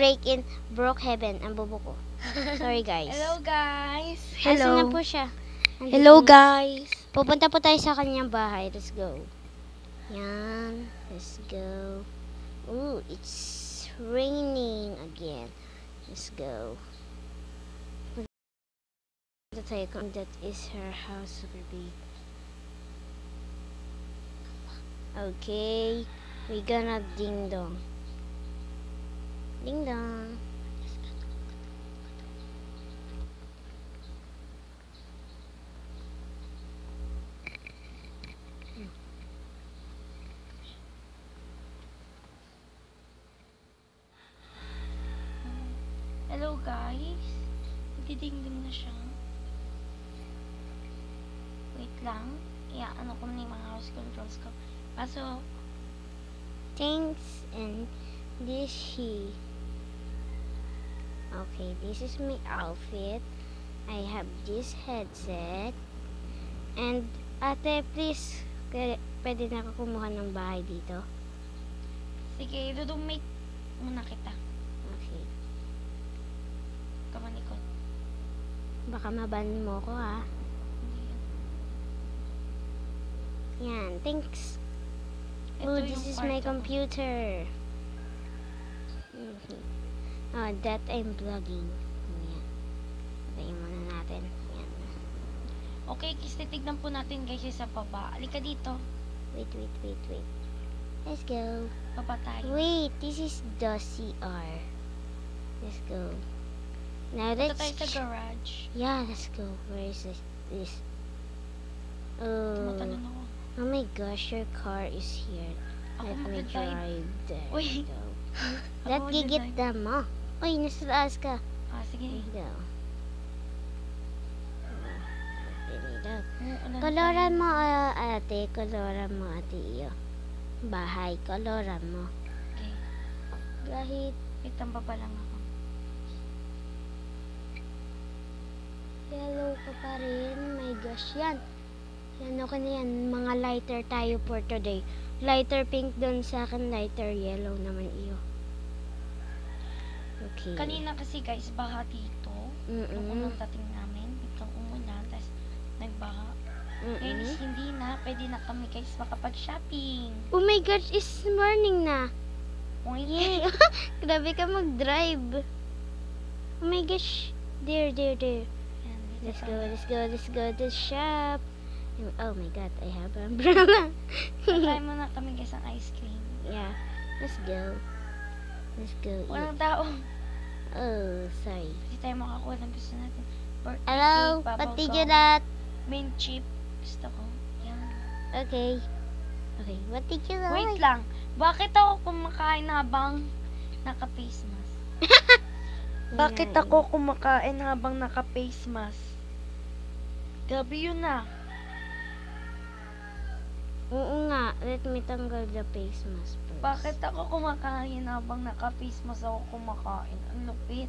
break in Brookhaven. Ang bobo ko. Sorry, guys. Hello, guys. Asan na po siya? Andito Hello, na. guys. Pupunta po tayo sa kanyang bahay. Let's go. Yan. Let's go. Ooh, it's raining again. Let's go. Tayo kung that is her house. Super big. Okay. We gonna ding dong. Ding dong. Hello, guys. Nagdidingding na siya. Wait lang. Ano ko na yung mga house controls ko. Kaso, Thanks. And this she. Okay, this is my outfit. I have this headset. And ate, please, pwede na ako kumuha ng bahay dito. sige, dudumate muna kita. Okay. Kamanikot. Baka maban mo ko ha. Yan, thanks. Oh, this is my computer. Oh, that I'm vlogging. Yan. Patayin muna natin. Yan. Okay, titignan po natin guys yung sa baba. Alika dito. Wait. Let's go. Baba tayo. Wait, this is the CR. Let's go. Now Punta let's... tayo sa garage. Yeah, let's go. Where is this? Oh. Tumatalon ako. Oh my gosh, your car is here. Ako Let me magdadrive. drive there. Uy. Go. Ako Let magdadrive. gigit na mo. Uy, nasa taas ka. Sige. There you go. There you go. Ulan Koloran tayo. mo, ate. Koloran mo, ate iyo. Bahay, koloran mo. Okay. Kahit Wait, ang baba lang ako. yellow ka pa rin. My gosh, yan. Yan, okay na yan. Mga lighter tayo for today. Lighter pink doon sa akin. Lighter yellow naman iyo. Okay. Kanina kasi guys, baha dito. Nung unang dating namin, biglang umulan, tapos nagbaha. Ngayon is hindi na, pwede na kami guys makapag-shopping. Oh my gosh, it's morning na. Uy, Yay! Grabe ka mag-drive. Oh my gosh. There. Yan, dito Let's tayo. go to shop. Oh my god, I have an umbrella. Try muna kami guys ang ice cream. Yeah, let's go. Walang tao. Oh, sorry. Hindi tayo makakuha ng gusto natin. Birthday Hello, cake, bubble patigil gum, that. mint chip. Gusto ko. Yan. Okay, patigil that. Wait lang. Bakit ako kumakain habang naka-face mask? Bakit ako kumakain habang naka-face mask? Gabi yun na. Oo nga, let me tanggal the face mask first. Bakit ako kumakain habang naka-face mask ako kumakain? Ang lupit.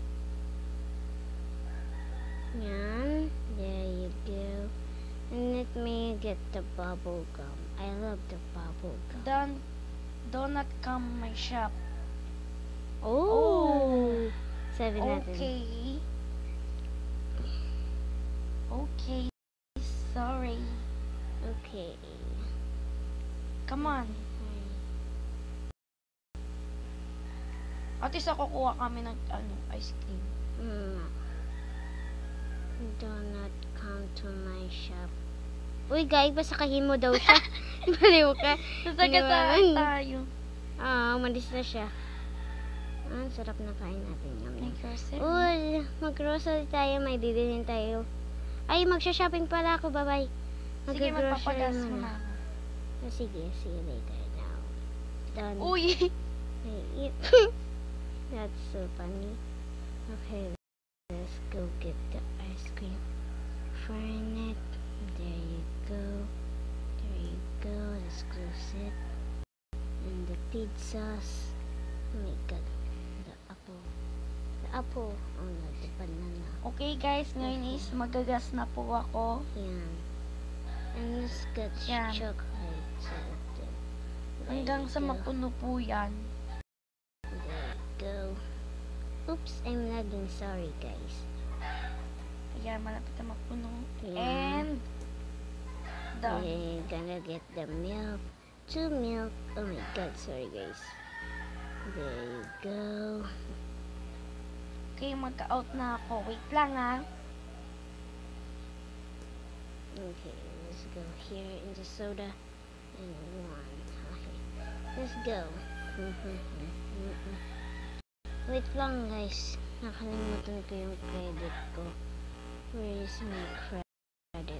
Yan, there you go. And let me get the bubble gum. I love the bubble gum. Do not come my shop. Oh! Sabi natin. Okay. Sorry. Okay. Come on. At least ako kuha kami ng ice cream. Do not come to my shop. Uy, guys, basakahin mo daw siya. Baliw ka. Sasagasaan tayo. Umalis na siya. Ang sarap na kain natin. Yum. Grocery. Uy, mag-grocery tayo. May bibilin tayo. Ay, magsha-shopping pala ako. Bye-bye. Sige, magpapagas mo na. Sige, see you later now. Done. Uy! That's so funny. Okay, let's go get the ice cream. Fern it. There you go. Let's close it. And the pizzas. Oh my god. The apple. Oh no, the banana. Okay guys, ngayon is magagas na po ako. Yan. And let's get Yan. chocolate. Hanggang sa mapuno po yan. There you go. Oops, I'm lagging. Sorry, guys. Ayan, malapit na mapuno. Yeah. And, done. We're gonna get the milk. 2 milk. Oh my god, sorry, guys. There you go. Okay, magka-out na ako. Wait lang, ha. Okay, let's go here in the soda. And 1. Okay, let's go. Wait lang, guys. Nakalimutan ko yung credit ko. Where is my credit?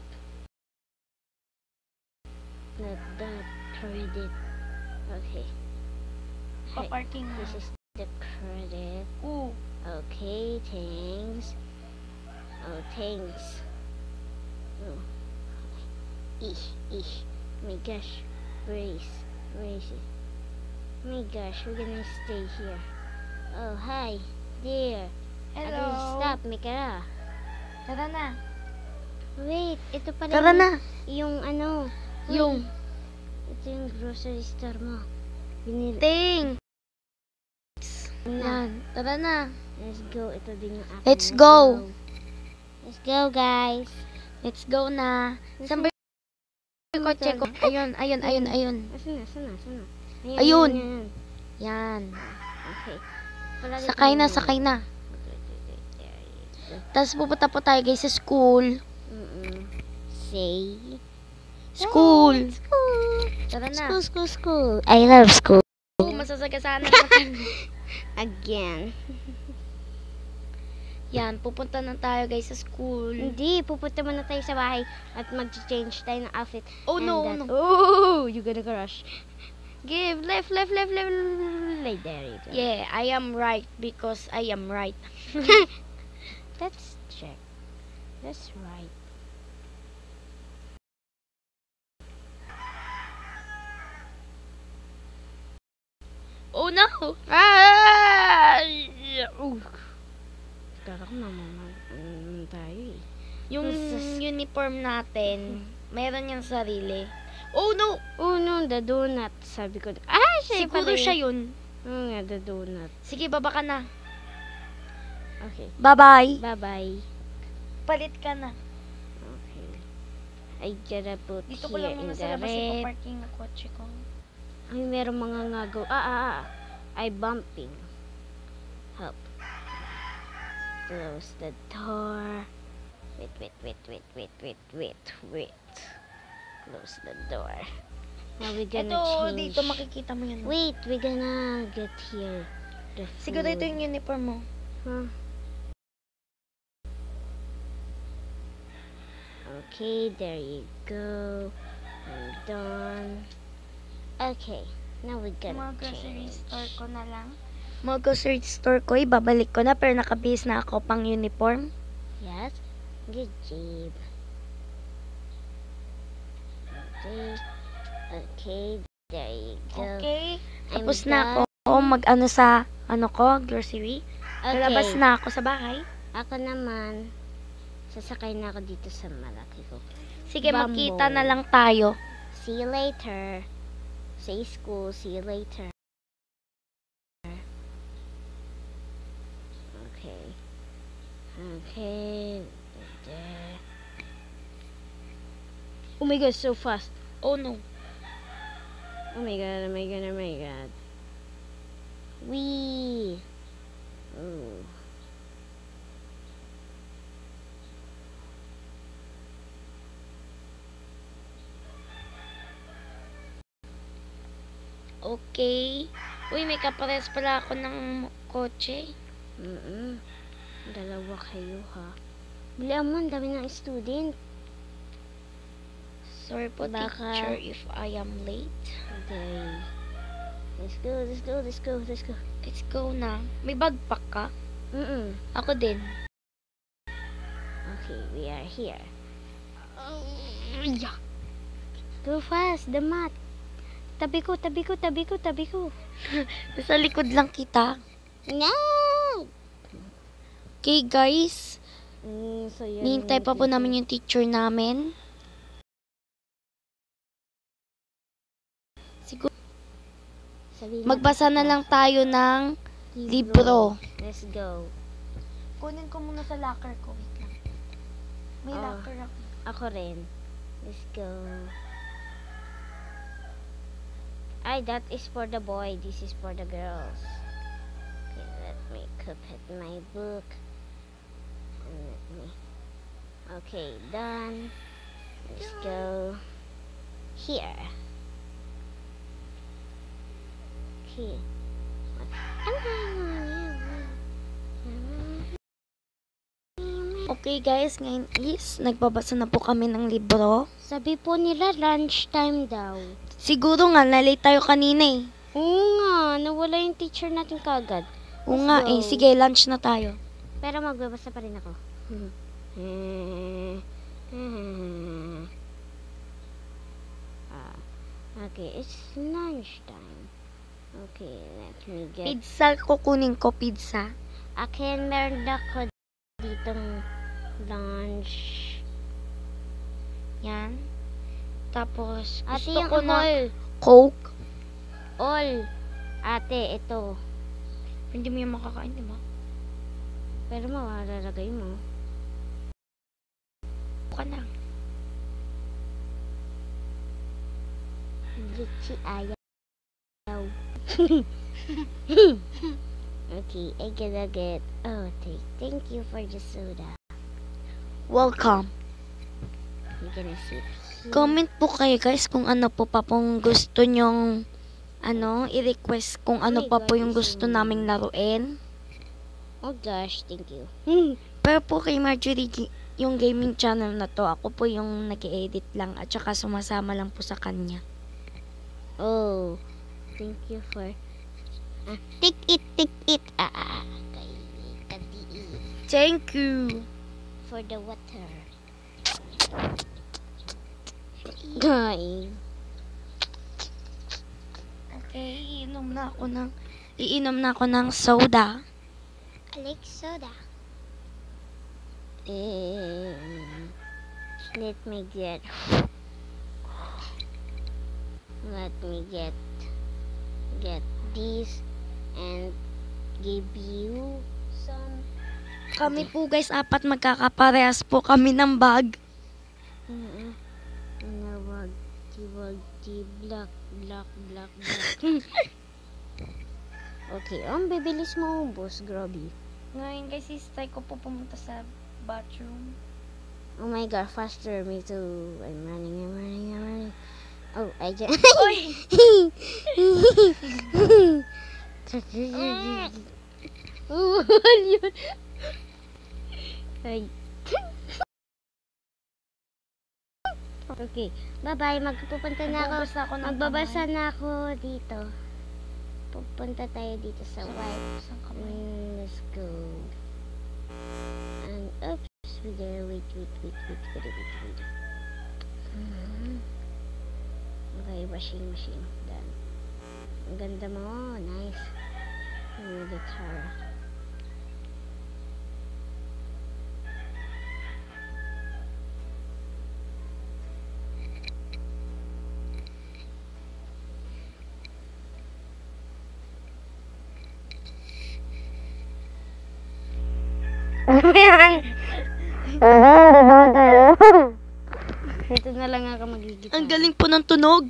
Not that credit. Okay. Hi, Paparking na. this is the credit. Ooh. Okay, thanks. Oh, thanks. Oh. Oh my gosh. Where is it? Oh my gosh, we're gonna stay here. Oh, hi. There. Hello. Stop, Mikara. Tara na. Wait, ito pala Tara na. yung ano. Yung. Ito yung grocery store mo. Binili. Ting. Na. Yan. Tara na. Let's go. Ito din yung akin. Let's go. Let's go, guys. Let's go na. Saan ba yung kotse ko? Ayun. Sana. Ayun. Yan. Okay. Sakay na. Tapos pupunta po tayo guys sa school. Say. School. School. Tara na. School. I love school. Masasagasaan natin. Again. Yan, pupunta na tayo guys sa school. Hindi, pupunta muna tayo sa bahay at mag-change tayo ng outfit. Oh no, Oh, you gonna crush. Give left. Like there you go. Yeah, I am right because I am right. Let's check. That's right. Oh no! Ah! Kala ko tayo eh. Yung uniform natin, meron yung sarili. Oh no! Oh no, the donut. Sabi ko. Ah, Siguro siya yun. Oo nga, the donut. Sige, baba ka na. Okay. Bye-bye. Bye-bye. Palit ka na. Okay. I gotta put Dito ko here lang in muna the sa labas red. ipaparking ng kotse ko. Ay, merong mga ngagaw. I bumping. Help. Close the door. Wait. Close the door. Now we're gonna Ito, change. dito makikita mo yun. Wait, we're gonna get here. The food. Siguro ito yung uniform mo. Huh? Okay, there you go. I'm done. Okay, now we gotta Mga grocery change. store ko na lang. Mga grocery store ko, ibabalik ko na pero nakabihis na ako pang uniform. Yes, good job. Okay, there you go. Okay. I'm Tapos na done. ako mag-ano sa grocery. Lalabas Okay, na ako sa bahay. ako naman, sasakay na ako dito sa malaki ko. Sige, Bumble. magkita na lang tayo. See you later. Say school, see you later. Okay. There. Oh my god, so fast. Oh no. Oh my god. Wee. Oh. Okay. Uy, may kapares pala ako ng kotse. Dalawa kayo ha. Bilihan mo, ang dami ng student. Sorry po, Baka- teacher, if I am late. Okay. Let's go. Let's go na. May backpack ka? Ako din. Okay, we are here. Yeah. Go fast, the mat. Tabi ko. Nasa likod lang kita. No! Okay, guys. So yan Nihintay pa po namin yung teacher namin. Siguro, Sabihin magbasa na lang tayo ng libro. Let's go. Kunin ko muna sa locker ko. Wait lang. May Oh. locker ako. Ako rin. Let's go. Ay, that is for the boy. This is for the girls. Okay, let me put my book. And let me... Okay, done. Let's go. Here. Okay. Okay guys, ngayon is nagbabasa na po kami ng libro. Sabi po nila lunchtime daw. Siguro nga, nalate tayo kanina eh. Oo nga, nawala yung teacher natin kagad. Oo Let's nga go. eh, sige, lunch na tayo. Pero magbabasa pa rin ako. Okay, it's lunchtime. Okay, let me get... Pizza kukunin ko, pizza. Akin, meron ako ditong lunch. Yan. Tapos, Ate, gusto yung ko na all. Coke. All. Ate, ito. Hindi mo yung makakain, diba? Pero mawalalagay mo. Ka na. Litchi ayaw. Okay, I gotta get... Oh, thank you for the soda. Welcome. You're gonna sit here. Comment po kayo guys kung ano po pa pong gusto nyong i-request kung ano my pa God, po yung this gusto is- naming laruin. Oh gosh, thank you. Pero po kay Marjorie, yung gaming channel na to, ako po yung nag-edit lang at saka sumasama lang po sa kanya. Oh, thank you for... take it. Okay, kadi Thank you. for the water. Guys. Okay, iinom na ako ng soda. I like soda. Let me get this and give you some. Kami po guys, 4 magkakaparehas po kami ng bag. Wag di black. Okay, ang bibilis mo ubos, grabe. Ngayon guys, try ko po pumunta sa bathroom. Oh my god, faster, me too. I'm running. Oh, I just... Oy! Yun. Ay. Okay, bye-bye. Magpupunta na ako. Magbabasa ako ng Magbabasa na ako dito. Pupunta tayo dito sa white. Saan kamay? Let's go. And oops, we gotta wait. Okay, washing machine. Done. Ang ganda mo. Nice. Yung guitar. Ito na lang ako magigit. Ang galing po ng tunog.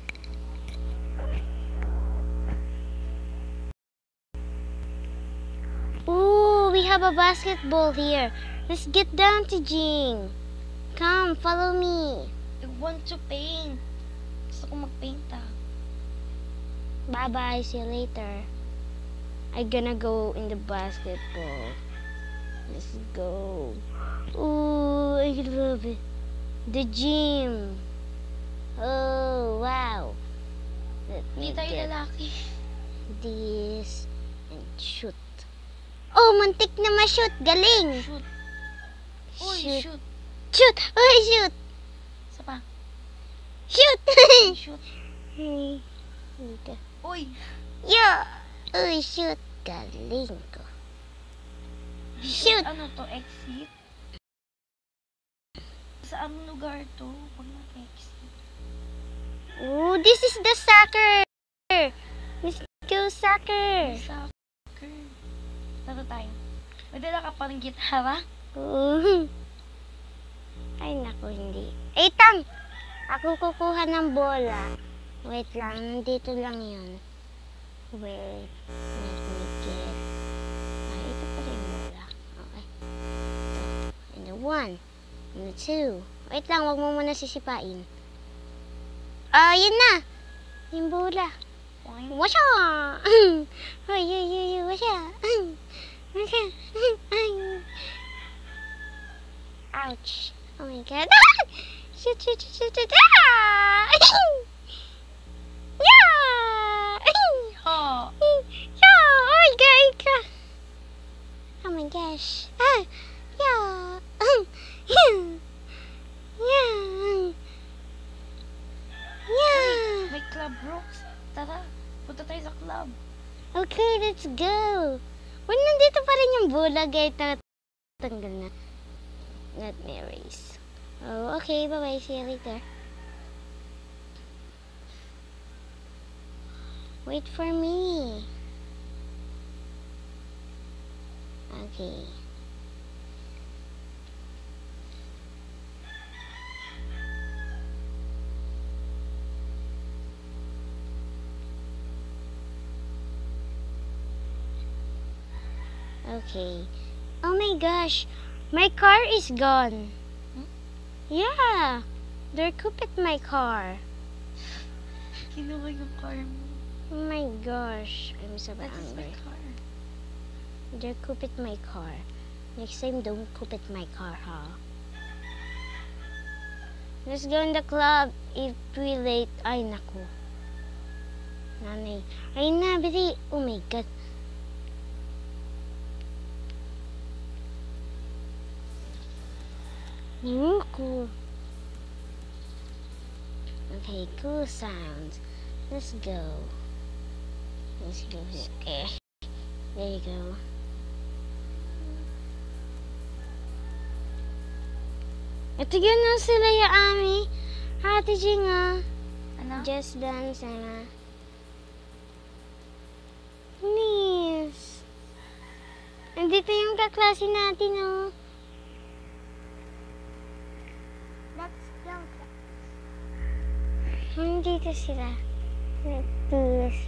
Ooh, we have a basketball here. Let's get down to Jing. Come, follow me. I want to paint. Gusto ko mag-paint Bye-bye, see you later. I'm gonna go in the basketball. Let's go. Ooh, I love it. The gym. Oh, wow. Let me Hindi tayo get lalaki. this and shoot. Oh, muntik na ma-shoot. Galing. Shoot. Uy, Shoot. shoot. Shoot. Oh, shoot. Isa pa. Shoot. Shoot. Hey. Dito. Uy. Yo. Oh, shoot. Galing ko. Shoot. Ano to? Exit? Saan lugar to? Pag nag-exit. Oh, this is the soccer. Let's go soccer. Soccer. Laro tayo. May dala ka pa rin gitara? Ay, naku, hindi. Tang! Ako kukuha ng bola. Wait lang, nandito lang yun. Wait, let me get... ito pa rin bola. Okay. Ito. And the 1. And the 2. Wait lang, wag mo muna sisipain. Yun na! Yung bola. Washa! Ay, washa! Washa! Ouch! Oh my god! Shoot! Yeah! Oh. Yeah! Oh my god! Oh my gosh! Yeah! Yeah! May club, Brooks. Tara, punta tayo sa club. Okay, let's go! Well, nandito pa rin yung bola, guys. Tanggal na. Let me erase. Oh, okay. Bye-bye. See you later. Wait for me. Okay. Okay. Oh my gosh. My car is gone. Hmm? Yeah. They're cooped my car. Kinuha yung car mo. Oh my gosh. I'm so That is my angry. car. They're cooped my car. Next time, don't coop my car, huh? Let's go in the club. If we late. Ay, naku. Nanay. Ay na, bili. Oh my God. Cool. Okay, cool sounds. Let's go. Let's go here. Okay. There you go. Ito yun na sila ya Ami. Ate Jing Ano? Just dance na. Miss. Andito yung kaklase natin Let's go. Nandito sila. Please.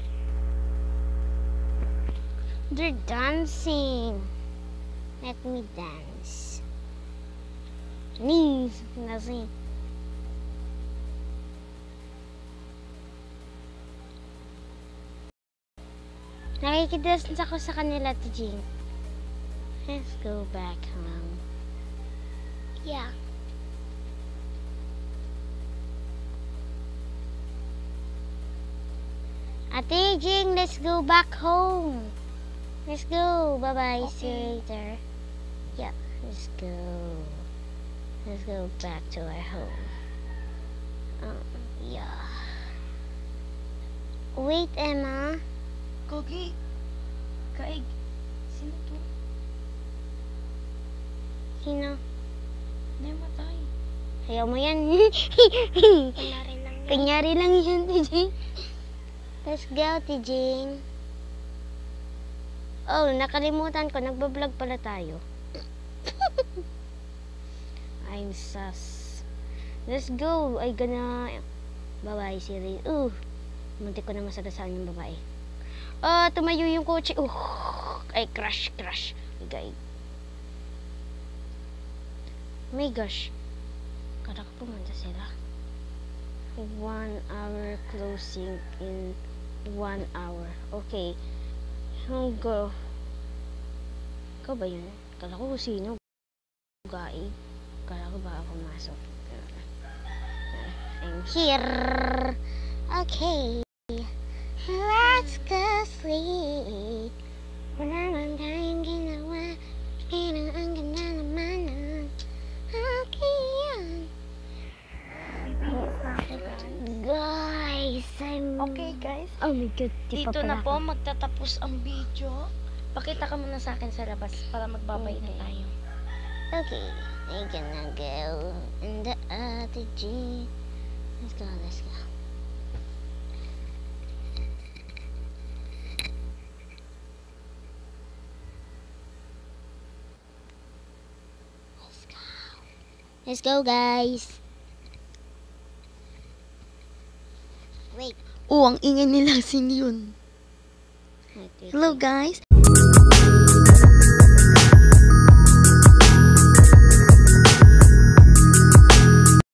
They're dancing. Let me dance. Knees. Nothing. Nakikidance ako sa kanila, Tijing. Let's go back home. Yeah. Ate Jing, let's go back home. Let's go. Bye-bye. See you later. Yeah, let's go. Let's go back to our home. Yeah. Wait, Emma. Kogi. Kaig. Sino to? Sino? Namatay. Ayaw mo yan. Kunyari lang yan. Kunyari lang yan, Tijing. Let's go, Tijing. Oh, nakalimutan ko. Nagbablog pala tayo. I'm sus. Let's go. Ay, gana. Babae si Ray. Muntik ko na masagasaan yung babae. Tumayo yung kotse. Ay, crash. Guy. Oh my gosh. Kada ka pumunta sila. 1 hour closing in 1 hour. Okay. Go. Ikaw ba yun? Kala ko sino? Guy. Kala ko baka pumasok. I'm here. Okay. Let's go sleep. Wala man tayong ginawa. Pero ang ganda naman nun. Okay yan. Guys, Okay, guys. Oh my God, di pa Dito pala na po ako. magtatapos ang video. Pakita ka muna sa akin sa labas para magbabay na Okay. tayo. Okay, I'm gonna go in the other G. Let's go. Let's go, guys. Wait. Oh, ang ingay nila sing yun. Wait, wait, Hello wait. guys.